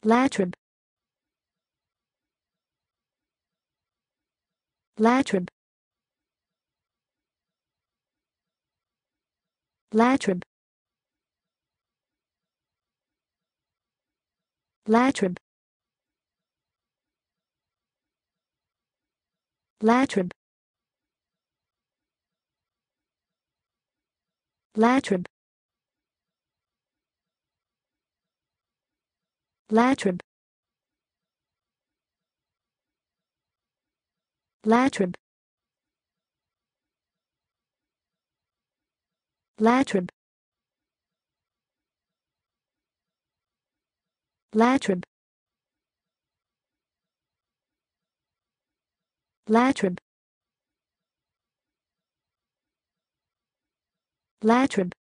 Latrobe. Latrobe. Latrobe. Latrobe. Latrobe. Latrobe. Latrobe. Latrobe. Latrobe. Latrobe. Latrobe. Latrobe.